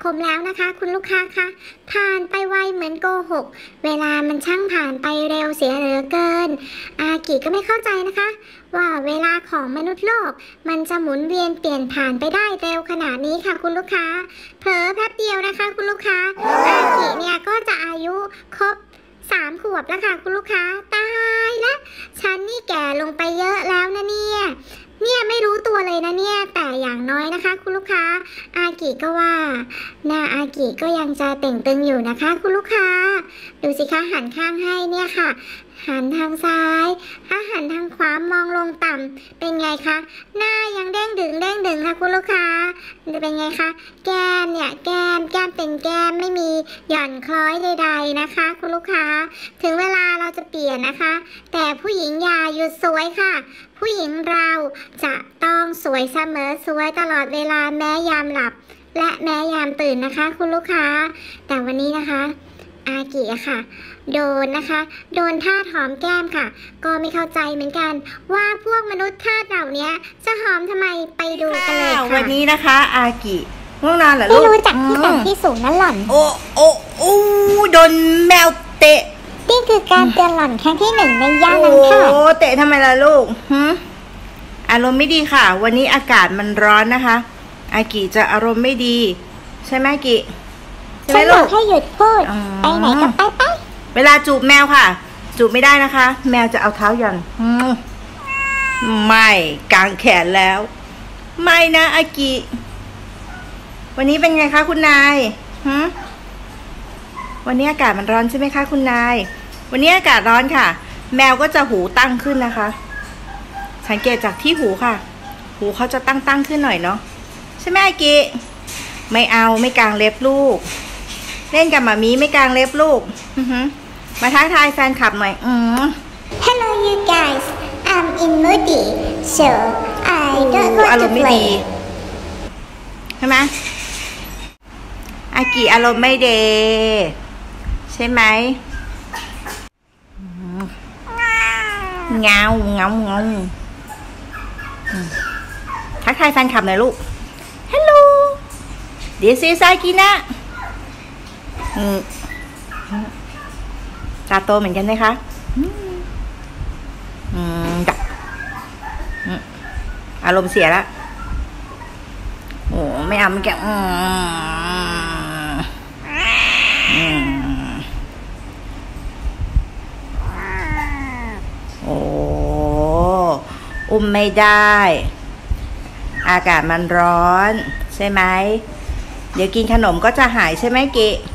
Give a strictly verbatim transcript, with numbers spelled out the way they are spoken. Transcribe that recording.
คมแล้วนะคะคุณลูกค้าคะผ่านไปไวเหมือนโกหกเวลามันช่างผ่านไปเร็วเสียเหลือเกินอากิก็ไม่เข้าใจนะคะว่าเวลาของมนุษย์โลกมันจะหมุนเวียนเปลี่ยนผ่านไปได้เร็วขนาดนี้ค่ะคุณลูกค้าเผลอแป๊บเดียวนะคะคุณลูกค้าอากิเนี่ยก็จะอายุครบสามขวบแล้วค่ะคุณลูกค้าตายแล้วฉันนี่แก่ลงไปเยอะแล้วนะเนี่ยเนี่ยไม่รู้ตัวเลยนะเนี่ยแต่อย่างน้อยนะคะคุณลูกค้าอากิก็ว่าหน้าอากิก็ยังจะเต่งตึงอยู่นะคะคุณลูกค้าดูสิคะหันข้างให้เนี่ยค่ะหันทางซ้ายถ้าหันทางขวามองลงต่ำเป็นไงคะหน้ายังเด้งดึงเด้งดึงค่ะคุณลูกค้าเป็นไงคะแก้มเนี่ยแก้มแก้มเป็นแก้มไม่มีหย่อนคล้อยใดๆนะคะคุณลูกค้าถึงเวลาเราจะเปลี่ยนนะคะแต่ผู้หญิงอย่าหยุดสวยค่ะผู้หญิงเราจะต้องสวยเสมอสวยตลอดเวลาแม้ยามหลับและแม้ยามตื่นนะคะคุณลูกค้าแต่วันนี้นะคะอากิอะค่ะโดนนะคะโดนทาสหอมแก้มค่ะก็ไม่เข้าใจเหมือนกันว่าพวกมนุษย์ทาสเหล่านี้จะหอมทำไมไปดูกันเลยค่ะวันนี้นะคะอากิง่วงนอนเหรอลูกไม่รู้จักที่ต่ำที่สูงนั่นหล่อนโอ้โอ้โอ้โดนแมวเตะนี่คือการเตือนหล่อนครั้งที่หนึ่งในย่านนั้นค่ะโอ้เตะทำไมล่ะลูกฮึอารมณ์ไม่ดีค่ะวันนี้อากาศมันร้อนนะคะอากิจะอารมณ์ไม่ดีใช่ไหมอากิฉันบอกให้หยุดพูดไปไหนก็ไปไปเวลาจูบแมวค่ะจูบไม่ได้นะคะแมวจะเอาเท้ายันไม่กางแขนแล้วไม่นะอากิวันนี้เป็นไงคะคุณนายฮึวันนี้อากาศมันร้อนใช่ไหมคะคุณนายวันนี้อากาศร้อนค่ะแมวก็จะหูตั้งขึ้นนะคะสังเกตจากที่หูค่ะหูเขาจะตั้งตั้งขึ้นหน่อยเนาะใช่ไหมอากิไม่เอาไม่กางเล็บลูกเล่นกับหมามีไม่กางเล็บลูกมาทักทายแฟนคลับหน่อยอืม Hello you guys I'm in moody so I don't want to play ใช่ไหมอากิอารมณ์ไม่ดีใช่ไหมเงาเงาเงาทักทายแฟนคลับหน่อยลูก Hello This is Akina ตาโตเหมือนกันไหมคะอืมจับอารมณ์เสียแล้วโอ้ไม่เอาไม่แกะโอ้อุ้มไม่ได้อากาศมันร้อนใช่ไหมเดี๋ยวกินขนมก็จะหายใช่ไหมเกะ